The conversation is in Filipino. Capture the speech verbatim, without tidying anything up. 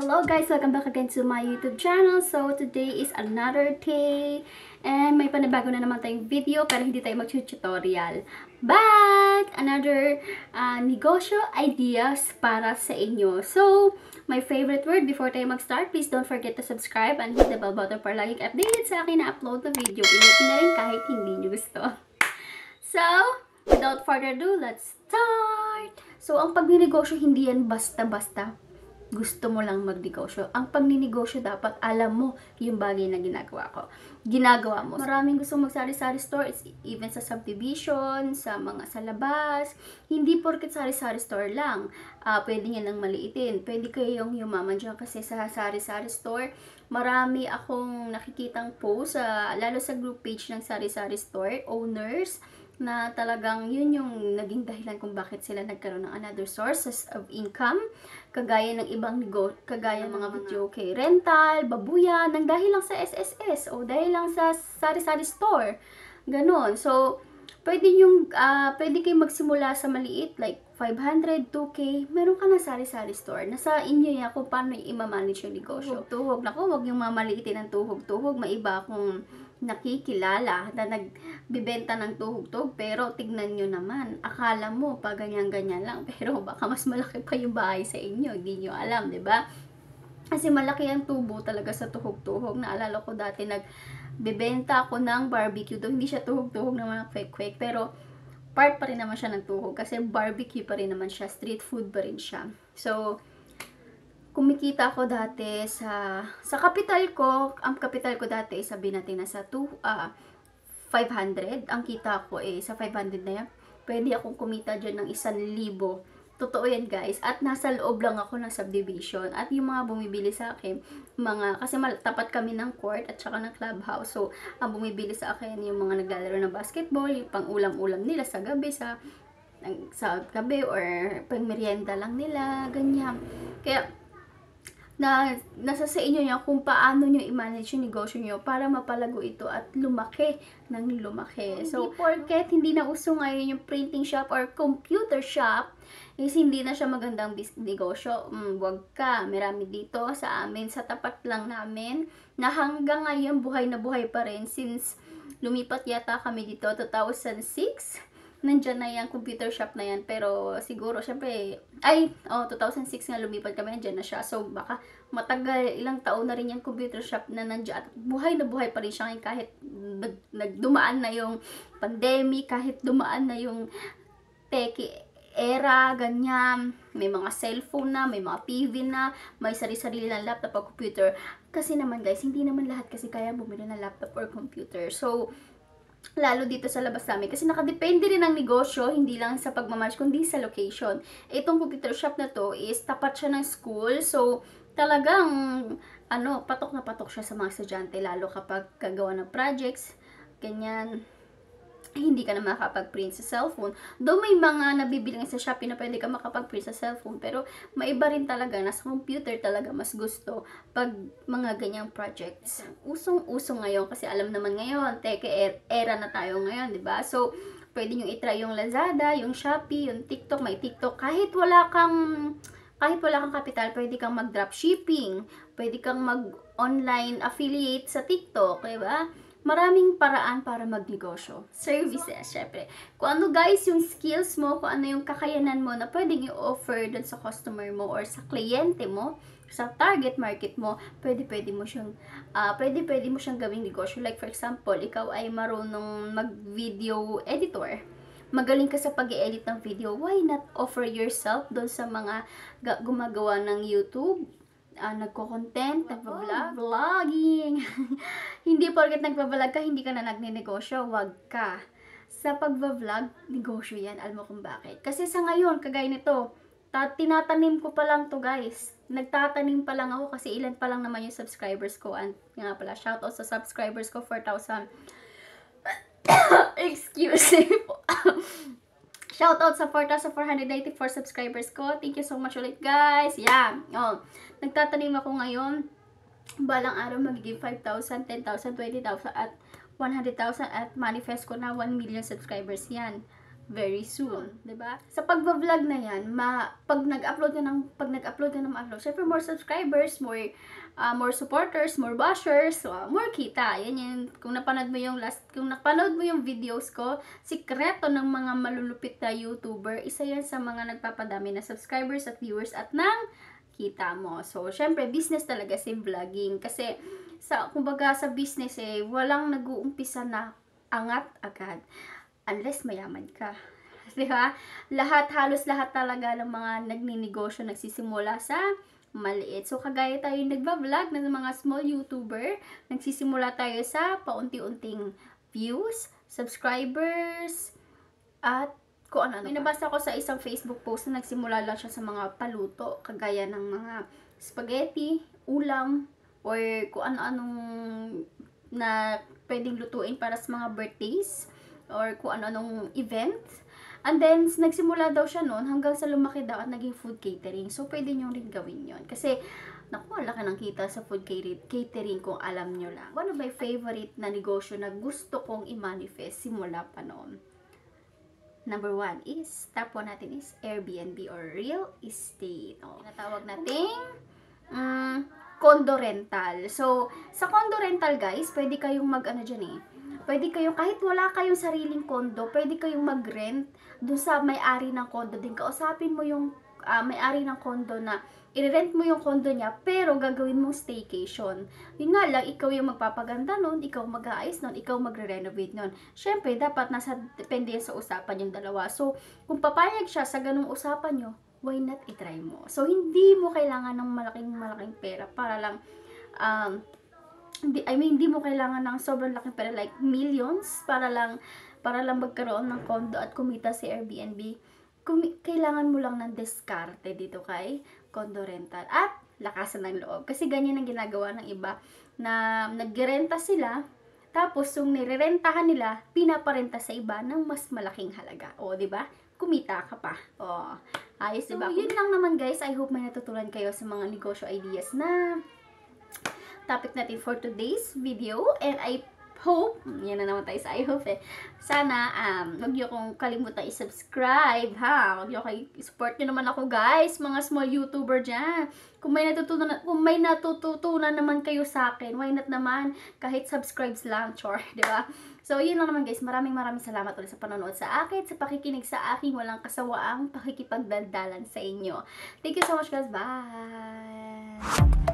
Hello guys! Welcome back again to my YouTube channel. So, today is another day. And may panibago na naman tayong video pero hindi tayo mag-tutorial. But, another uh, negosyo ideas para sa inyo. So, my favorite word before tayo mag-start, please don't forget to subscribe and hit the bell button para laging updated sa akin na upload na video. Inutin na rin kahit hindi nyo gusto. So, without further ado, let's start! So, ang pagninegosyo hindi yan basta-basta gusto mo lang magnegosyo. Ang pagninegosyo dapat alam mo yung bagay na ginagawa ko. Ginagawa mo. Maraming gusto magsari-sari store, even sa subdivision, sa mga sa labas. Hindi porket sari-sari store lang. Uh, pwede nyo nang maliitin. Pwede kayong yumaman dyan kasi sa sari-sari store, marami akong nakikitang post, uh, lalo sa group page ng sari-sari store, owners, na talagang yun yung naging dahilan kung bakit sila nagkaroon ng another sources of income, kagaya ng ibang nego, kagaya ng mga video kay rental, babuyan, nang dahil lang sa S S S o dahil lang sa sari-sari store. Ganon. So, pwede yung, uh, pwede kayo magsimula sa maliit, like five hundred, two K, meron ka na sari-sari store. Nasa inyo yan kung paano i-manage yung negosyo. Tuhog, naku, wag yung mamaliitin ng tuhog-tuhog. May iba akong nakikilala na nagbibenta ng tuhog-tuhog, pero tignan nyo naman, akala mo pa ganyan-ganyan lang, pero baka mas malaki pa yung bahay sa inyo, hindi nyo alam, di ba? Kasi malaki ang tubo talaga sa tuhog-tuhog. Naalala ko dati nagbebenta ako ng barbecue, do hindi siya tuhog-tuhog na mga quick-quick, pero part pa rin naman siya ng tuhog kasi barbecue pa rin naman siya, street food pa rin siya. So, kumikita ako dati sa sa capital ko, ang capital ko dati, sabi natin nasa two, uh, five hundred. Ang kita ko eh, sa five hundred na yan, pwede akong kumita dyan ng isang libo. Totoo yan guys. At nasa loob lang ako ng subdivision. At yung mga bumibili sa akin, mga, kasi tapat kami ng court at saka ng clubhouse. So, ang bumibili sa akin yung mga naglalaro ng basketball, yung pang ulam-ulam nila sa gabi, sa, sa gabi, or pang merienda lang nila, ganyan. Kaya, na nasa sa inyo niya kung paano nyo i-manage yung negosyo nyo para mapalago ito at lumaki ng lumaki. So, porket hindi na uso ngayon yung printing shop or computer shop, is hindi na siya magandang negosyo. Mm, wag ka. Marami dito sa amin, sa tapat lang namin, na hanggang ngayon buhay na buhay pa rin since lumipat yata kami dito two thousand six. Nandyan na yung computer shop na yan, pero siguro, syempre, ay, oh, two thousand six nga lumipat kami, nandyan na siya, so baka matagal, ilang taon na rin yung computer shop na nandyan, at buhay na buhay pa rin siya ngayon, kahit nag, nagdumaan na yung pandemic, kahit dumaan na yung tech era, ganyan, may mga cellphone na, may mga T V na, may sarili-sarili na laptop o computer, kasi naman guys, hindi naman lahat kasi kaya bumili ng laptop or computer, so, lalo dito sa labas namin kasi nakadepende rin ang negosyo, hindi lang sa pagmamanage kundi sa location. Itong computer shop na to is tapat siya ng school, so talagang ano, patok na patok siya sa mga estudyante, lalo kapag gagawa ng projects, ganyan, hindi ka na makakapag-print sa cellphone. Though may mga nabibili sa Shopee na pwede ka makapag-print sa cellphone, pero maiba rin talaga na sa computer talaga mas gusto pag mga ganyang projects. Usong-usong ngayon kasi alam naman ngayon, tech era na tayo ngayon, di ba? So, pwede nyo itry yung Lazada, yung Shopee, yung TikTok, may TikTok. Kahit wala kang kahit wala kang kapital, pwede kang mag-dropshipping, pwede kang mag-online affiliate sa TikTok, di ba? Maraming paraan para magnegosyo. Services, syempre. Kung ano guys, yung skills mo, kung ano yung kakayanan mo na pwedeng i-offer dun sa customer mo or sa kliyente mo, sa target market mo, pwede-pwede mo siyang, uh, pwede-pwede mo siyang gawing negosyo. Like for example, ikaw ay marunong mag-video editor. Magaling ka sa pag-i-edit ng video. Why not offer yourself dun sa mga gumagawa ng YouTube? Uh, nagko-content, nagpa-vlog, vlogging. Hindi porket nagpa-vlog ka, hindi ka na nagne-negosyo, wag ka. Sa pagva-vlog, negosyo yan. Alam mo kung bakit? Kasi sa ngayon, kagaya nito, tinatanim ko pa lang to guys. Nagtatanim pa lang ako kasi ilan pa lang naman yung subscribers ko. And nga pala, shoutout sa subscribers ko, four thousand. Excuse me po. Shoutout sa four thousand four hundred ninety-four subscribers ko. Thank you so much ulit guys. Yeah. Oh, nagtatanim ako ngayon. Balang araw magiging five thousand, ten thousand, twenty thousand at one hundred thousand at manifest ko na one million subscribers yan. very soon, 'di ba? Sa pagvo-vlog na 'yan, ma pag nag-upload ka ng pag nag-upload ka ng upload, syempre more subscribers, more uh, more supporters, more bashers, so, uh, more kita. Yan yun. Kung napanood mo yung last, kung napanood mo yung videos ko, sikreto ng mga malulupit na YouTuber, isa yan sa mga nagpapadami na subscribers at viewers at ng kita mo. So, syempre, business talaga si vlogging. Kasi, sa, kumbaga sa business eh, walang nag-uumpisa na angat agad. Unless mayaman ka. Diba? Lahat, halos lahat talaga ng mga nagninegosyo nagsisimula sa maliit. So, kagaya tayo yung nagba-vlog ng mga small YouTuber, nagsisimula tayo sa paunti-unting views, subscribers, at kung ano-ano. May nabasa ko sa isang Facebook post na nagsimula lang siya sa mga paluto, kagaya ng mga spaghetti, ulam, or kung ano-anong na pwedeng lutuin para sa mga birthdays, or kung ano-anong event. And then, nagsimula daw siya noon hanggang sa lumaki daw at naging food catering. So, pwede nyo rin gawin yon. Kasi, naku, laki ng kita sa food catering kung alam nyo lang. One of my favorite na negosyo na gusto kong i-manifest simula pa noon. Number one is, top one natin is Airbnb or real estate. O, natawag nating um, condo rental. So, sa condo rental guys, pwede kayong mag-ano dyan eh. Pwede kayong, kahit wala kayong sariling kondo, pwede kayong mag-rent doon sa may-ari ng kondo din. Kausapin mo yung uh, may-ari ng kondo na i-rent mo yung kondo niya, pero gagawin mong staycation. Yun nga lang, ikaw yung magpapaganda nun, ikaw mag-aayos nun, ikaw magre-renovate nun. Siyempre, dapat nasa, depende sa usapan yung dalawa. So, kung papayag siya sa ganung usapan nyo, why not i-try mo? So, hindi mo kailangan ng malaking-malaking pera para lang, um, Hindi, I mean, hindi mo kailangan ng sobrang laking pera, like millions, para lang, para lang magkaroon ng condo at kumita si Airbnb. Kumi kailangan mo lang ng diskarte dito kay condo rental. At lakasan ng loob. Kasi ganyan ang ginagawa ng iba, na nagrerenta sila, tapos yung nirerentahan nila, pinaparenta sa iba ng mas malaking halaga. O, di ba? Kumita ka pa. O, ayos, diba? So, yun lang naman guys. I hope may natutunan kayo sa mga negosyo ideas na topic natin for today's video, and I hope, yan na naman tayo sa I hope eh, sana, um, wag niyo kong kalimutan i-subscribe, ha, wag niyo kayo, support niyo naman ako guys, mga small YouTuber dyan, kung may natutunan, kung may natututunan naman kayo sa akin, why not naman, kahit subscribes lang, chore, di ba? So, yun lang naman guys, maraming maraming salamat ulit sa panonood sa akin, sa pakikinig sa aking walang kasawaang pakikipagdaldalan sa inyo. Thank you so much guys, bye!